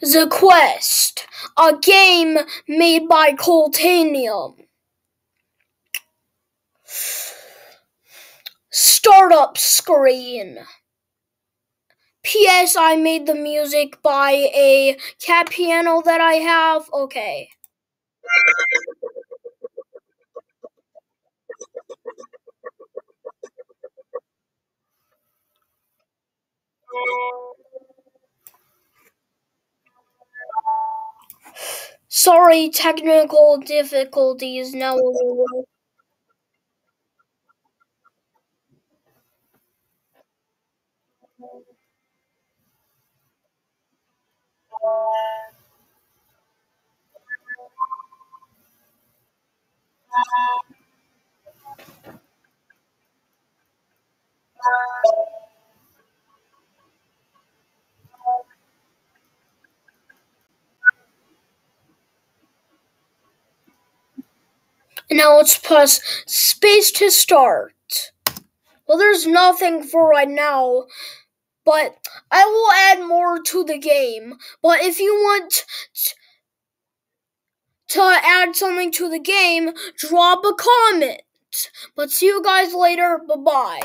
The Quest, a game made by Coltainium. Startup screen. P.S. I made the music by a cat piano that I have. Okay. Sorry, technical difficulties. Now let's press space to start. Well, there's nothing for right now, but I will add more to the game. But if you want to add something to the game, drop a comment. But see you guys later. Bye-bye.